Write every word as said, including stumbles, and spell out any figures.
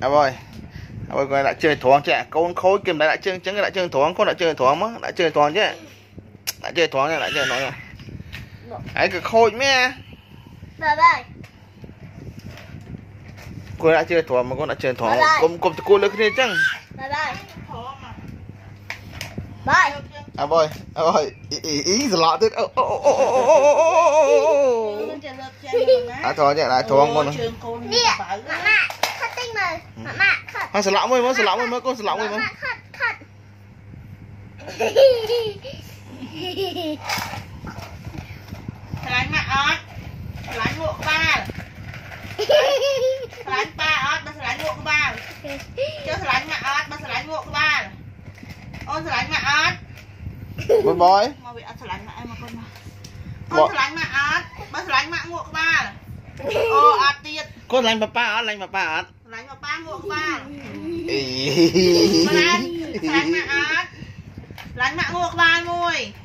à rồi à rồi lại chơi thoáng trẻ con khối kiếm lại lại chơi chứng lại chơi thoáng con lại chơi thoáng á lại chơi thoáng chứ lại chơi thoáng này lại chơi nó này ấy cái khôi mẹ Bye bye. cô đã chơi thoáng mà con đã chơi thoáng cùng cùng cô lớn kia chăng Bye bye. Bye. à rồi à rồi ý ý ý gì lạ thế à thoáng vậy lại thoáng con Nè, mama, khát tinh mà, mama, khát. à sờ lọng mới mới sờ lọng mới mới con sờ lọng mới mới Khát, khát. Lánh mặt ớt, lánh ngộ ba, lánh ba ớt, ba lánh ngộ ba, cho lánh mặt ớt, ba lánh ngộ ba, ôn lánh mặt ớt, bôi bôi, mà bị ớt lánh mặt em mà con mà, ôn lánh mặt ớt, ba lánh mặt ngộ ba, ô ớt tiệt, con lánh papa ớt lánh papa ớt, lánh mặt ba ngộ ba, ý lánh lánh mặt ớt, lánh mặt ngộ ba môi.